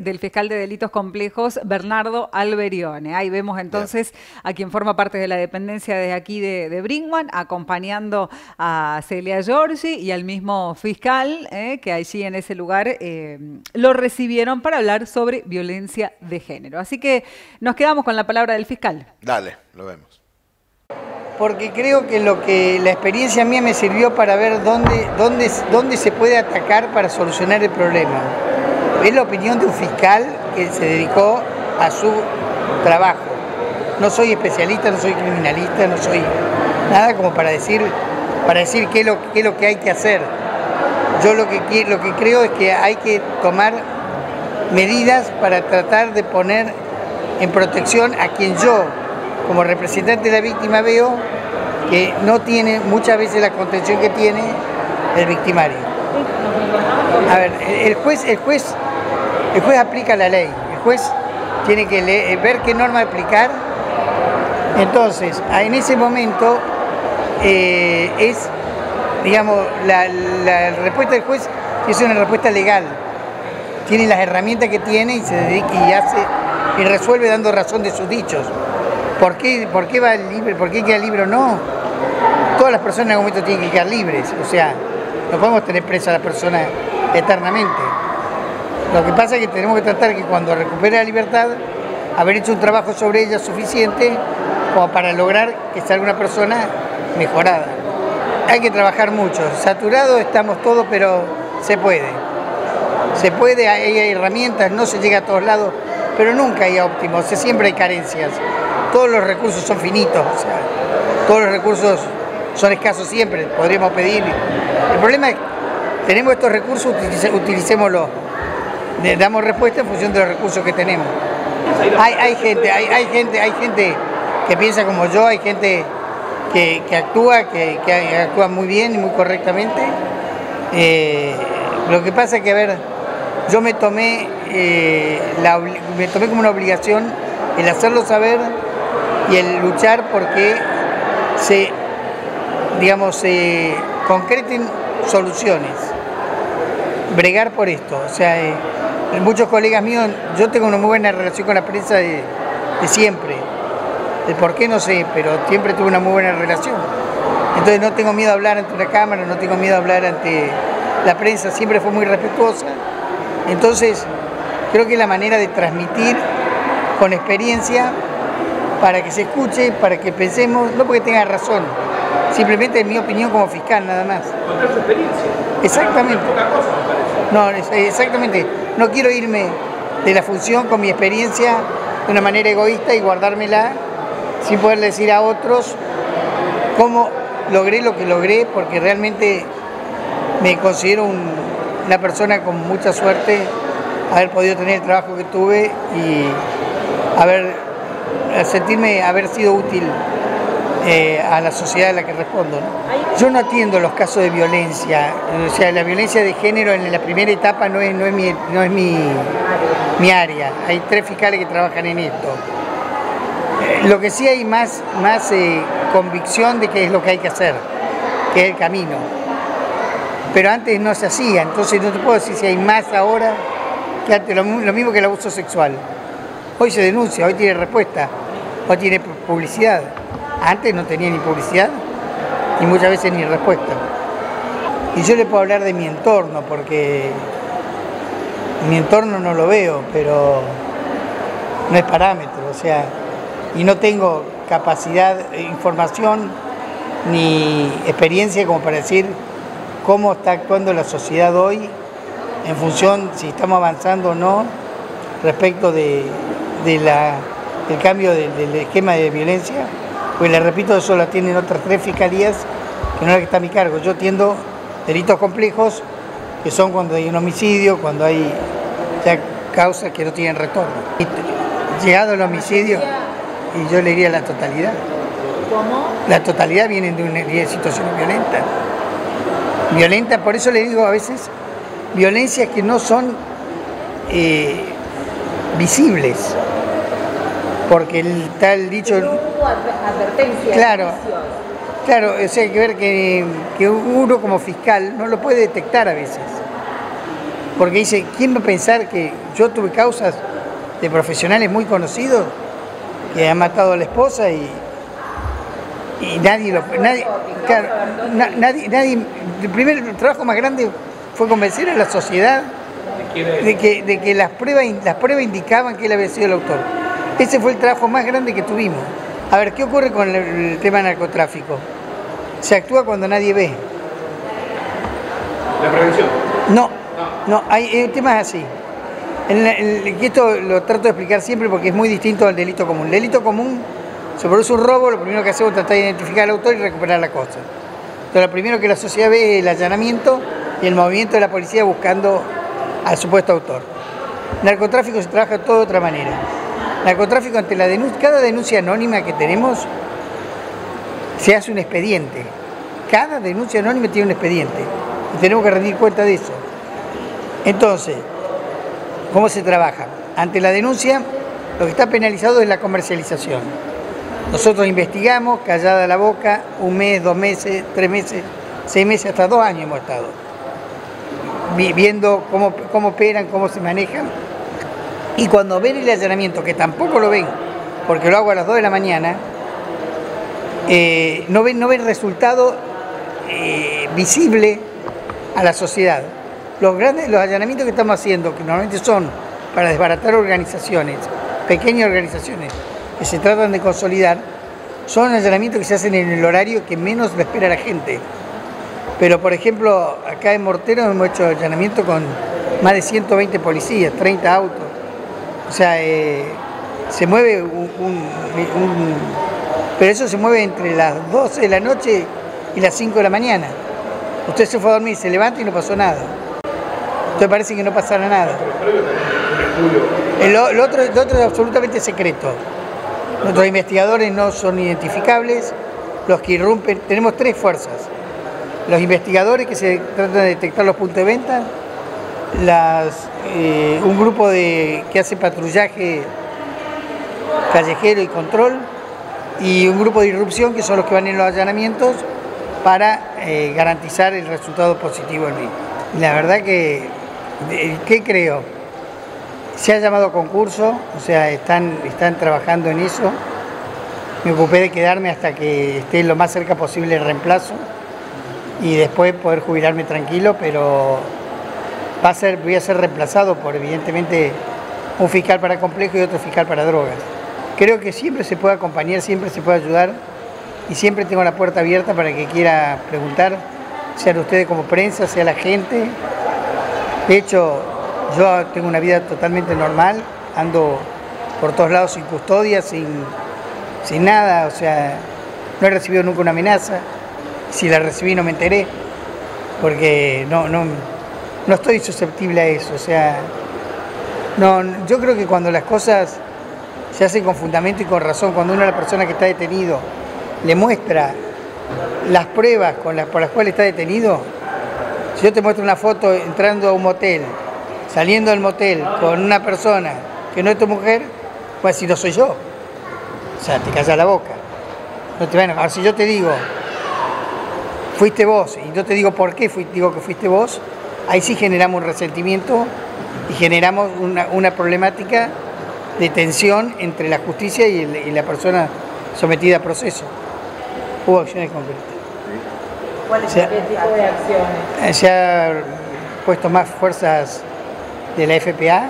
del fiscal de delitos complejos, Bernardo Alberione. Ahí vemos entonces a quien forma parte de la dependencia de aquí de Brinkmann, acompañando a Celia Giorgi y al mismo fiscal, que allí en ese lugar lo recibieron para hablar sobre violencia de género. Así que nos quedamos con la palabra del fiscal. Dale, lo vemos. Porque creo que la experiencia mía me sirvió para ver dónde se puede atacar para solucionar el problema. Es la opinión de un fiscal que se dedicó a su trabajo. No soy especialista, no soy criminalista, no soy nada como para decir qué es lo que hay que hacer. Yo lo que creo es que hay que tomar medidas para tratar de poner en protección a quien yo, como representante de la víctima, veo que no tiene muchas veces la contención que tiene el victimario. A ver, el juez aplica la ley, el juez tiene que ver qué norma aplicar. Entonces, en ese momento digamos, la respuesta del juez es una respuesta legal. Tiene las herramientas que tiene y se dedica y resuelve dando razón de sus dichos. ¿Por qué va libre? ¿Por qué queda libre o no? Todas las personas en algún momento tienen que quedar libres. O sea, no podemos tener presa a la persona eternamente. Lo que pasa es que tenemos que tratar que cuando recupere la libertad, haber hecho un trabajo sobre ella suficiente como para lograr que salga una persona mejorada. Hay que trabajar mucho. Saturados estamos todos, pero se puede. Se puede, hay herramientas, no se llega a todos lados, pero nunca hay óptimo, o sea, siempre hay carencias. Todos los recursos son finitos, o sea, todos los recursos son escasos siempre, podríamos pedir. El problema es que tenemos estos recursos, utilicémoslos, damos respuesta en función de los recursos que tenemos. Hay gente que piensa como yo, hay gente que actúa muy bien y muy correctamente. Lo que pasa es que, a ver, yo me tomé como una obligación el hacerlo saber y el luchar porque se concreten soluciones, bregar por esto. O sea, muchos colegas míos, yo tengo una muy buena relación con la prensa de siempre. El por qué no sé, pero siempre tuve una muy buena relación. Entonces no tengo miedo a hablar ante una cámara, no tengo miedo a hablar ante la prensa, siempre fue muy respetuosa. Entonces creo que es la manera de transmitir con experiencia para que se escuche, para que pensemos, no porque tenga razón, simplemente es mi opinión como fiscal nada más. Contar su experiencia. Exactamente. Poca cosa, me parece. No, exactamente. No quiero irme de la función con mi experiencia de una manera egoísta y guardármela sin poder decir a otros cómo logré lo que logré, porque realmente me considero una persona con mucha suerte haber podido tener el trabajo que tuve y sentirme haber sido útil a la sociedad a la que respondo, ¿no? Yo no atiendo los casos de violencia, o sea, la violencia de género en la primera etapa no es mi área. Hay 3 fiscales que trabajan en esto. Lo que sí hay más convicción de que es lo que hay que hacer, que es el camino. Pero antes no se hacía, entonces no te puedo decir si hay más ahora que antes, lo mismo que el abuso sexual. Hoy se denuncia, hoy tiene respuesta, hoy tiene publicidad. Antes no tenía ni publicidad, ni muchas veces ni respuesta. Y yo le puedo hablar de mi entorno, porque mi entorno no lo veo, pero no es parámetro, o sea, y no tengo capacidad, información, ni experiencia como para decir cómo está actuando la sociedad hoy en función si estamos avanzando o no respecto del cambio del esquema de violencia. Pues le repito, eso lo atienden otras 3 fiscalías, que no es la que está a mi cargo. Yo atiendo delitos complejos, que son cuando hay un homicidio, cuando hay ya causas que no tienen retorno. Y llegado el homicidio, y yo le diría la totalidad. ¿Cómo? La totalidad vienen de una situación violenta. Violenta, por eso le digo a veces, violencias que no son visibles. Porque está el dicho... Advertencia. Claro, o sea, hay que ver que uno como fiscal no lo puede detectar a veces. Porque dice, ¿quién va a pensar que yo tuve causas de profesionales muy conocidos que han matado a la esposa y nadie lo... Claro, nadie, el primer trabajo más grande fue convencer a la sociedad de que las pruebas indicaban que él había sido el autor. Ese fue el trabajo más grande que tuvimos. A ver, ¿qué ocurre con el tema del narcotráfico? Se actúa cuando nadie ve. ¿La prevención? No, hay temas así. Esto lo trato de explicar siempre porque es muy distinto al delito común. El delito común, se produce un robo, lo primero que hacemos es tratar de identificar al autor y recuperar la cosa. Entonces, lo primero que la sociedad ve es el allanamiento y el movimiento de la policía buscando al supuesto autor. Narcotráfico se trabaja todo de otra manera. Narcotráfico, ante la denuncia, cada denuncia anónima que tenemos, se hace un expediente. Cada denuncia anónima tiene un expediente y tenemos que rendir cuenta de eso. Entonces, ¿cómo se trabaja? Ante la denuncia, lo que está penalizado es la comercialización. Nosotros investigamos, callada la boca, 1 mes, 2 meses, 3 meses, 6 meses, hasta 2 años hemos estado viendo cómo operan, cómo se manejan. Y cuando ven el allanamiento, que tampoco lo ven, porque lo hago a las 2 de la mañana, no ven resultado visible a la sociedad. Los allanamientos que estamos haciendo, que normalmente son para desbaratar organizaciones, pequeñas organizaciones, que se tratan de consolidar, son allanamientos que se hacen en el horario que menos lo espera la gente. Pero, por ejemplo, acá en Morteros hemos hecho allanamiento con más de 120 policías, 30 autos. O sea, se mueve pero eso se mueve entre las 12 de la noche y las 5 de la mañana. Usted se fue a dormir, se levanta y no pasó nada. Entonces parece que no pasara nada. Lo otro es absolutamente secreto. Nuestros investigadores no son identificables. Los que irrumpen, tenemos 3 fuerzas. Los investigadores que se tratan de detectar los puntos de venta, un grupo que hace patrullaje callejero y control, y un grupo de irrupción que son los que van en los allanamientos para garantizar el resultado positivo del mismo. La verdad que, ¿qué creo? Se ha llamado concurso, o sea, están trabajando en eso. Me ocupé de quedarme hasta que esté lo más cerca posible el reemplazo y después poder jubilarme tranquilo, pero voy a ser reemplazado por, evidentemente, un fiscal para complejo y otro fiscal para drogas. Creo que siempre se puede acompañar, siempre se puede ayudar y siempre tengo la puerta abierta para que quiera preguntar, sean ustedes como prensa, sea la gente. De hecho, yo tengo una vida totalmente normal, ando por todos lados sin custodia, sin nada, o sea, no he recibido nunca una amenaza. Si la recibí no me enteré, porque no estoy susceptible a eso, o sea, yo creo que cuando las cosas se hacen con fundamento y con razón, cuando uno a la persona que está detenido le muestra las pruebas por las cuales está detenido, si yo te muestro una foto entrando a un motel, saliendo del motel con una persona que no es tu mujer, pues si no soy yo, o sea, te callas la boca, no te van a... Ahora, si yo te digo, fuiste vos, y yo te digo por qué digo que fuiste vos, ahí sí generamos un resentimiento y generamos una problemática de tensión entre la justicia y la persona sometida a proceso. Hubo acciones concretas. ¿Cuáles son qué tipo de acciones? Se ha puesto más fuerzas de la FPA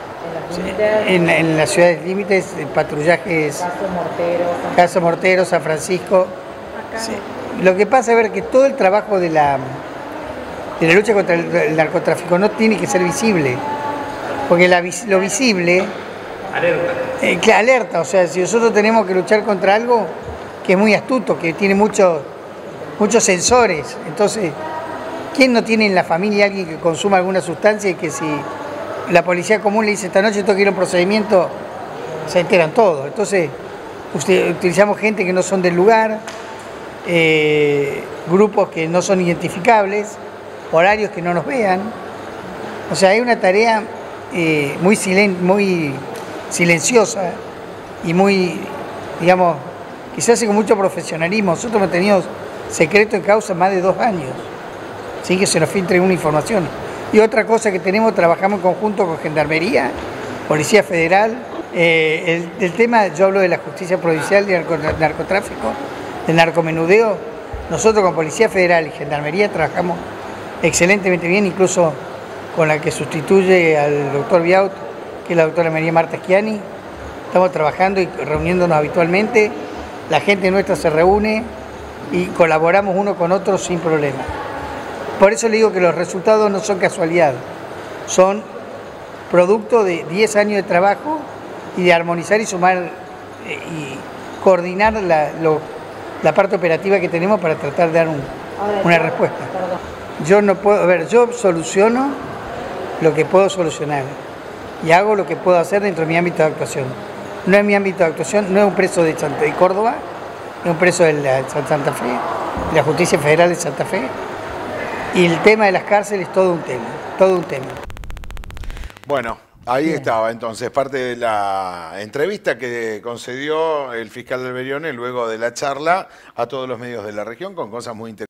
en las ciudades límites, patrullajes, Caso Mortero, San Francisco. Sí. Lo que pasa es ver que todo el trabajo de la lucha contra el narcotráfico no tiene que ser visible, porque lo visible alerta, o sea, si nosotros tenemos que luchar contra algo que es muy astuto, que tiene muchos sensores, entonces, ¿quién no tiene en la familia alguien que consuma alguna sustancia y que si la policía común le dice esta noche tengo que ir a un procedimiento, se enteran todos? Entonces, utilizamos gente que no son del lugar, grupos que no son identificables, horarios que no nos vean. O sea, hay una tarea muy silenciosa y muy, digamos, que se hace con mucho profesionalismo. Nosotros hemos tenido secreto en causa más de 2 años, sin que se nos filtre una información. Y otra cosa que trabajamos en conjunto con Gendarmería, Policía Federal. El tema, yo hablo de la justicia provincial de narcotráfico, del narcomenudeo. Nosotros con Policía Federal y Gendarmería trabajamos excelentemente bien, incluso con la que sustituye al doctor Biaut, que es la doctora María Marta Schiani. Estamos trabajando y reuniéndonos habitualmente. La gente nuestra se reúne y colaboramos uno con otro sin problema. Por eso le digo que los resultados no son casualidad, son producto de 10 años de trabajo y de armonizar y sumar y coordinar la parte operativa que tenemos para tratar de dar una respuesta. Yo no puedo, yo soluciono lo que puedo solucionar y hago lo que puedo hacer dentro de mi ámbito de actuación. No es mi ámbito de actuación, no es un preso de Córdoba, es un preso de Santa Fe, de la Justicia Federal de Santa Fe. Y el tema de las cárceles es todo un tema, todo un tema. Bueno, ahí estaba entonces parte de la entrevista que concedió el fiscal Alberione luego de la charla a todos los medios de la región con cosas muy interesantes.